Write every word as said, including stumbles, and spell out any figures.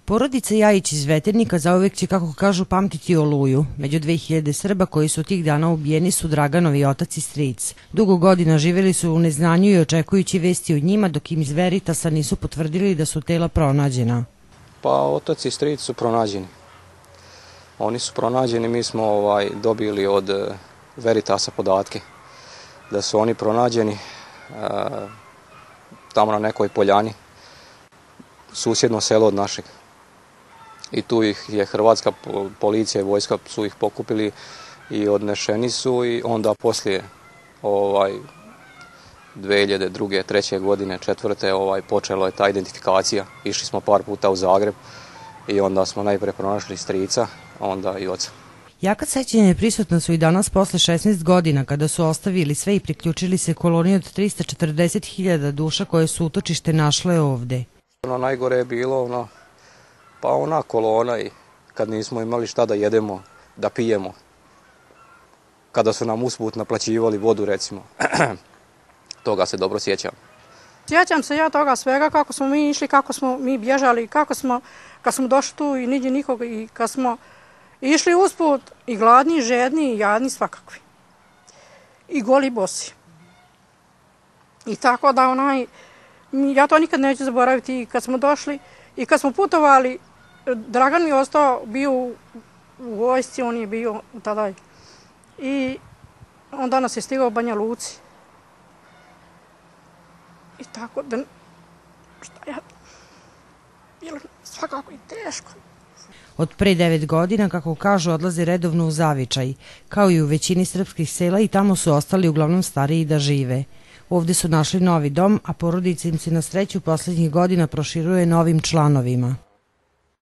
Porodica Jajić iz Veternika zauvek će, kako kažu, pamtiti Oluju. Među dve hiljade Srba koji su tih dana ubijeni su Draganovi otac i stric. Dugo godina živjeli su u neznanju i očekujući vesti od njima, dok im iz Veritasa nisu potvrdili da su tela pronađena. Pa otac i stric su pronađeni. Oni su pronađeni, mi smo ovaj, dobili od Veritasa podatke da su oni pronađeni e, tamo na nekoj poljani, susjedno selo od našeg. I tu ih je hrvatska policija i vojska su ih pokupili i odnešeni su, i onda poslije ovaj, dve hiljade druge, treće godine, četvrte, ovaj, počela je ta identifikacija. Išli smo par puta u Zagreb i onda smo najprije pronašli strica, onda i oca. Jaka sećanja prisutna su i danas posle šesnaest godina, kada su ostavili sve i priključili se koloniji od trista četrdeset hiljada duša koje su utočište našle ovde. Ono najgore je bilo ono, pa ona kolona, i kad nismo imali šta da jedemo, da pijemo. Kada su nam usput naplaćivali vodu, recimo. Toga se dobro sjećam. Sjećam se ja toga svega, kako smo mi išli, kako smo mi bježali, kako smo, kad smo došli tu i niđe nikoga, i kad smo išli usput i gladni, i žedni, i jadni svakakvi. I goli bosi. I tako da onaj, ja to nikad neću zaboraviti, i kad smo došli i kad smo putovali, Dragan mi je ostao, bio u, u vojsci, on je bio tada. I onda nas je stigao u Banja Luci. I tako da, šta ja, bilo svakako i teško. Od pre devet godina, kako kažu, odlaze redovno u Zavičaj, kao i u većini srpskih sela, i tamo su ostali uglavnom stariji da žive. Ovde su našli novi dom, a porodica im se na sreću poslednjih godina proširuje novim članovima.